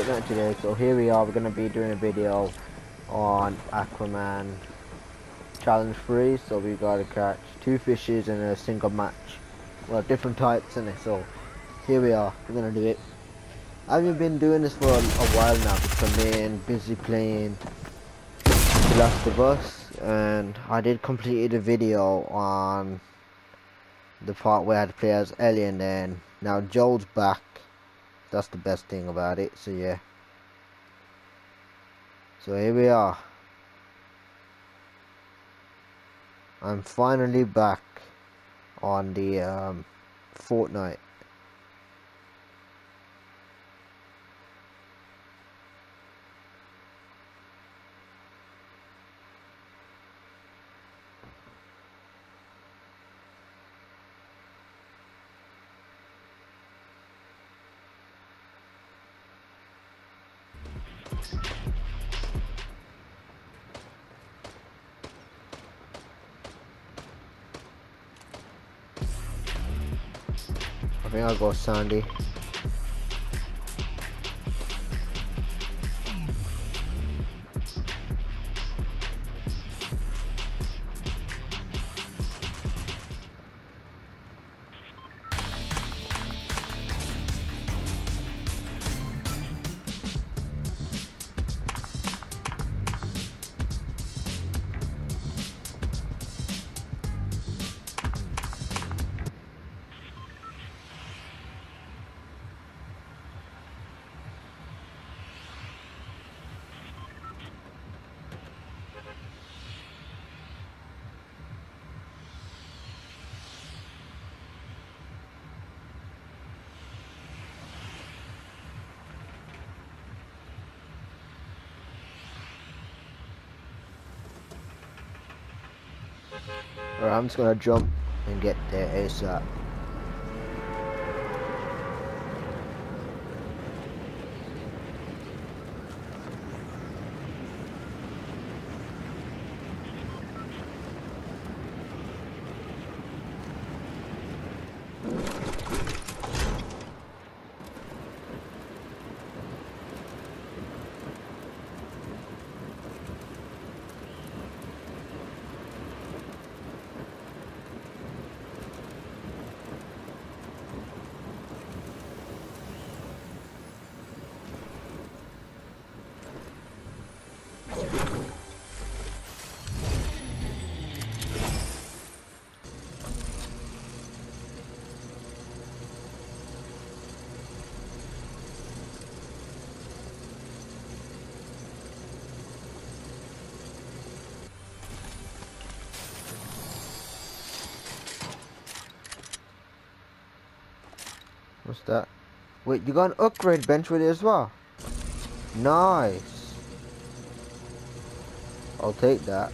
Fortnite today, so here we are. We're gonna be doing a video on Aquaman Challenge 3. So we gotta catch 2 fishes in a single match. Well, different types in it. So here we are. We're gonna do it. I haven't been doing this for a while now because I've been busy playing The Last of Us, and I did complete a video on the part where I had to play as Ellie, and then now Joel's back. That's the best thing about it. So yeah. So here we are. I'm finally back on the Fortnite. I think I'll go Sandy. Alright, I'm just gonna jump and get there ASAP. What's that? Wait, you got an upgrade bench with it as well? Nice. I'll take that.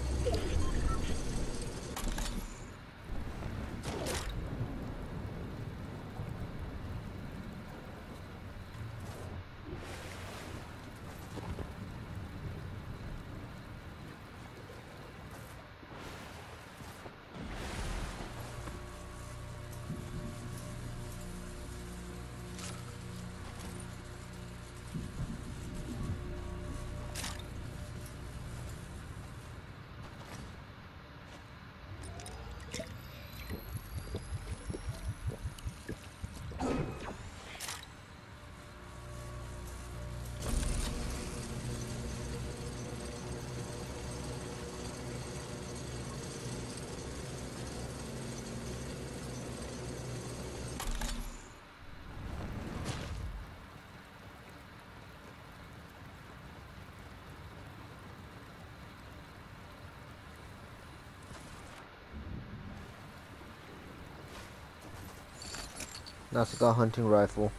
That's got a hunting rifle.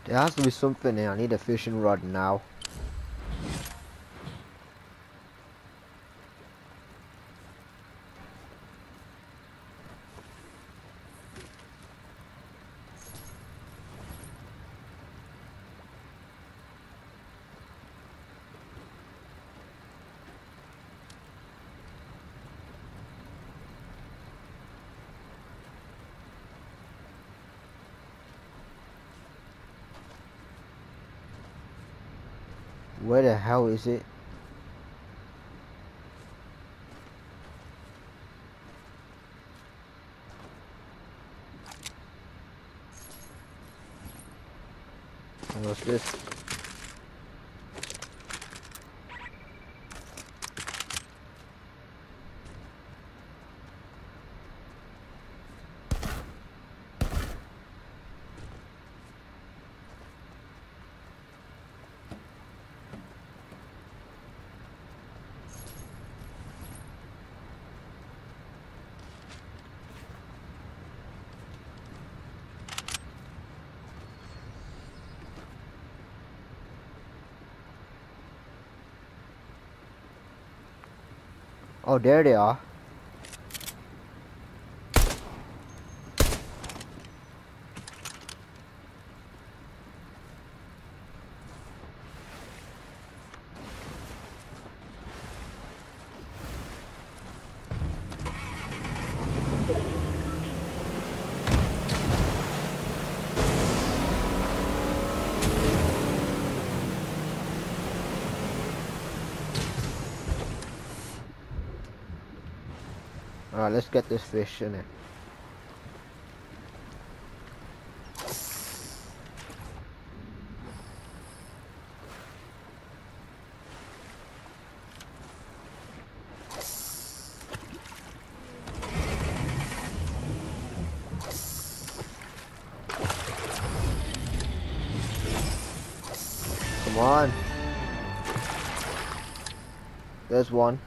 There has to be something here. I need a fishing rod now. Where the hell is it? What's this? Oh, there they are. Alright, let's get this fish in it. Come on. There's one.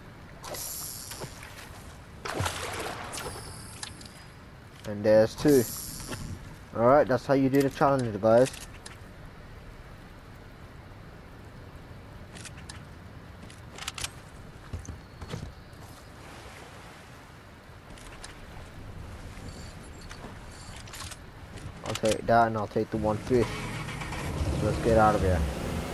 And there's two. Alright, that's how you do the challenge, guys. I'll take that and I'll take the one fish. So let's get out of here.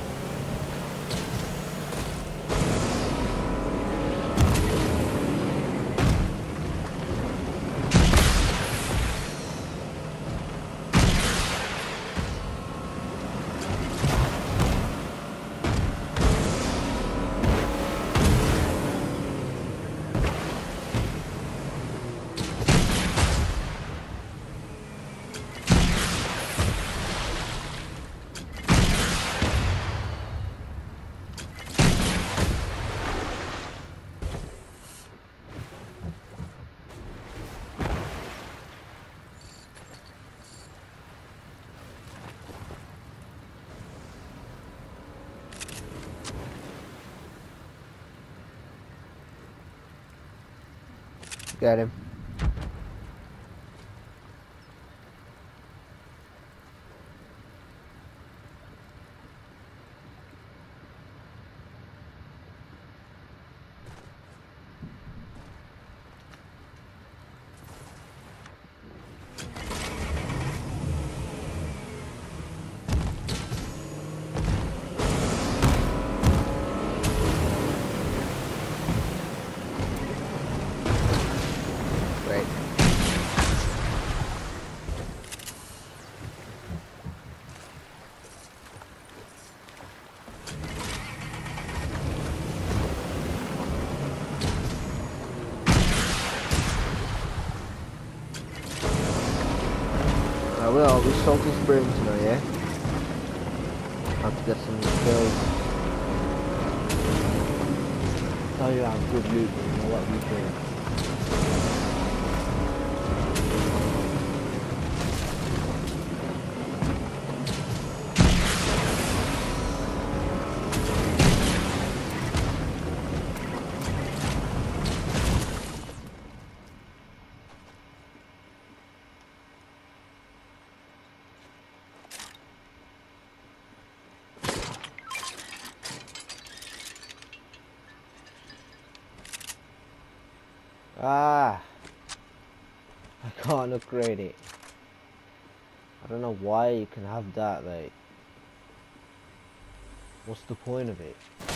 Got him. Great. I will. We Salty Springs now, yeah? Have to get some kills. Tell you I'm good loot, but you know what we do. Ah, I can't upgrade it. I don't know why you can have that, like, what's the point of it?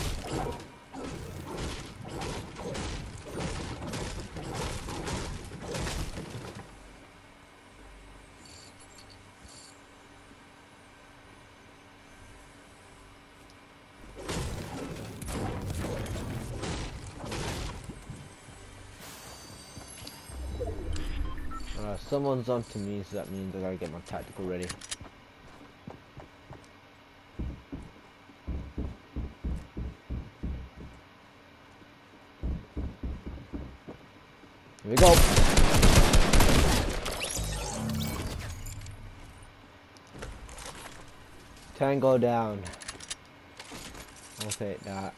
Someone's on to me, so that means I gotta get my tactical ready. Here we go. Tango down. I'll take that.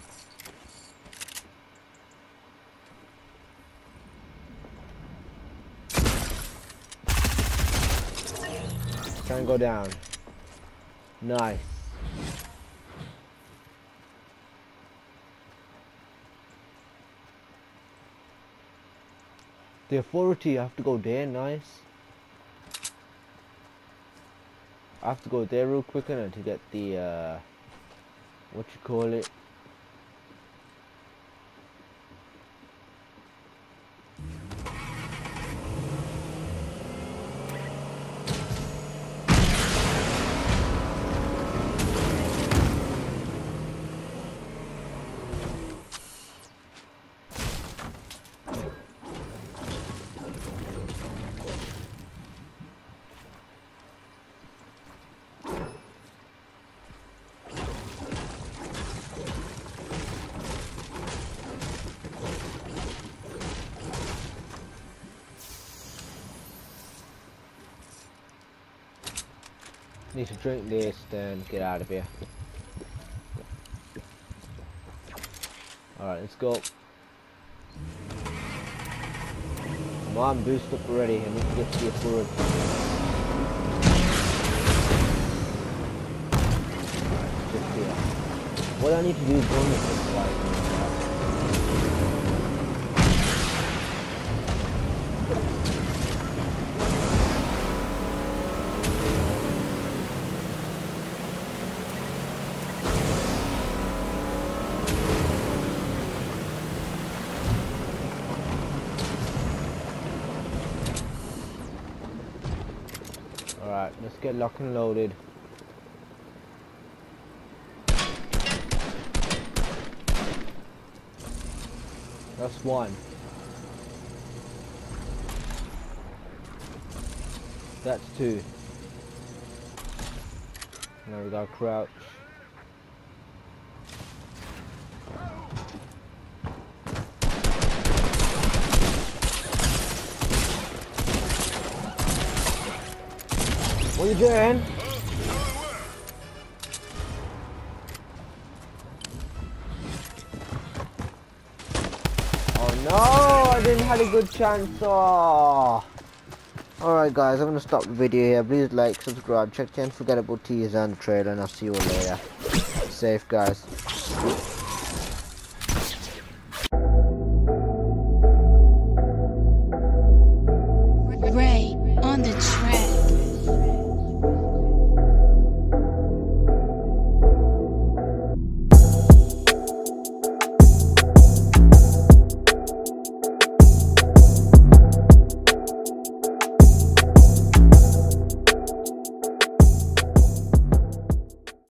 Tango down. Nice. The authority, I have to go there. Nice. I have to go there real quick to get the what you call it. Need to drink this, then get out of here. Alright, let's go. Come on, boost up already. I need to get to the authority. Just here. What I need to do is go on this like. Alright, let's get locked and loaded. That's one. That's two. Now we got crouch. What are you doing? Oh no, I didn't have a good chance. Oh. Alright guys, I'm gonna stop the video here. Please like, subscribe, check the Unforgettable Teaser and the trailer, and I'll see you all later. Safe guys.